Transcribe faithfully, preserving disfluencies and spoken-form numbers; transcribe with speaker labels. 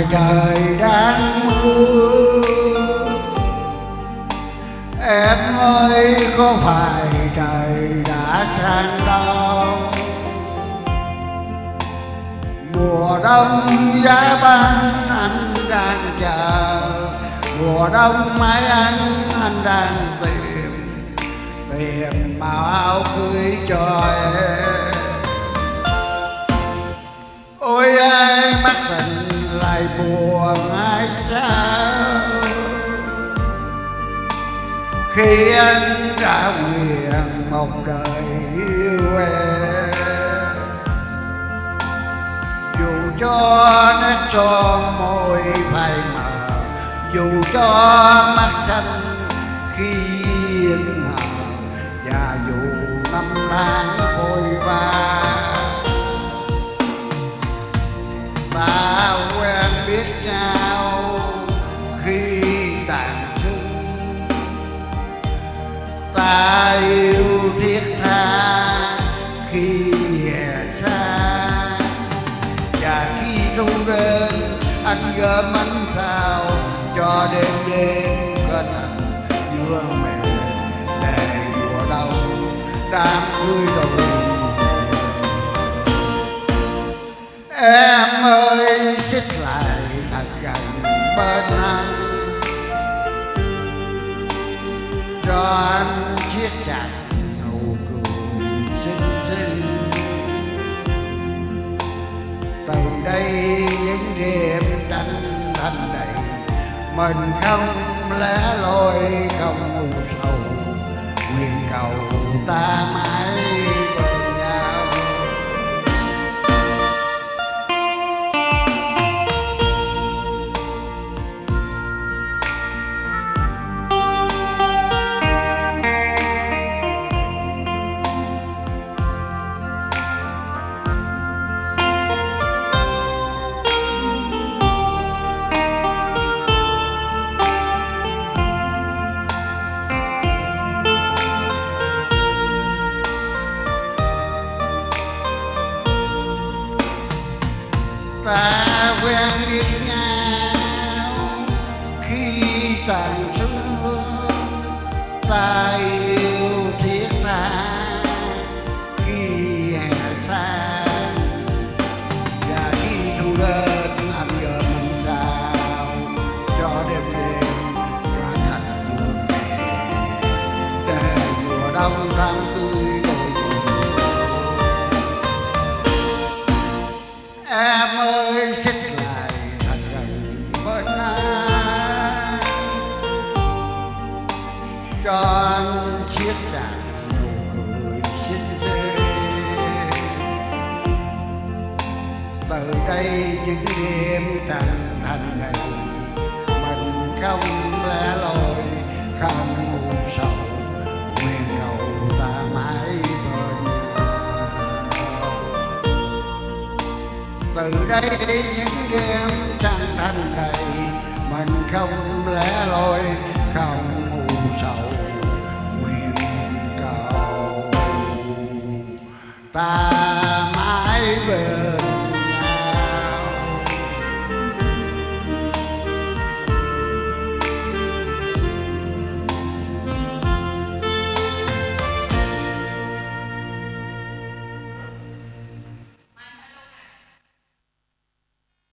Speaker 1: trời đang mưa. Em ơi có phải trời đã sang đông, mùa đông giá băng anh đang chờ, mùa đông mái anh anh đang tìm, tìm màu áo cưới cho em. Ôi ai mắt tình lại buồn ai sao, khi anh đã nguyện một đời yêu em. Dù cho nét son môi phai mờ, dù cho mắt xanh khi yên hờ, và dù năm tháng vội vã, ta quen biết nhau khi tàn sưng, ta yêu thiết tha khi hè xa. Và khi thu đến anh gom ánh sao cho đêm đêm kết thành dương mẹ, để mùa đông đám cưới đôi. Em ơi xích lại thật gần bên anh, cho anh siết chặt nụ cười xinh xinh. Từ đây những đêm tranh thanh đầy, mình không lẻ loi không ngu sầu, nguyện cầu ta mãi bên nhau. Ta quen biết nhau khi tàn xưa, ta yêu thiết tha khi hè xa. Và khi thu đến anh gom ánh sao cho đêm đêm cả thành dương mẹ, để mùa đông tháng tươi đôi buồn. Em ơi xích lại thật gần bên anh, cho anh siết chặt nụ cười xinh xinh. Từ đây những đêm trăng thanh này, mình không lẻ loi không ngu sầu, nguyện cầu ta mãi bên nhau. Từ đây những đêm trăng thanh này, mình không lẻ loi không ngu sầu, nguyện cầu ta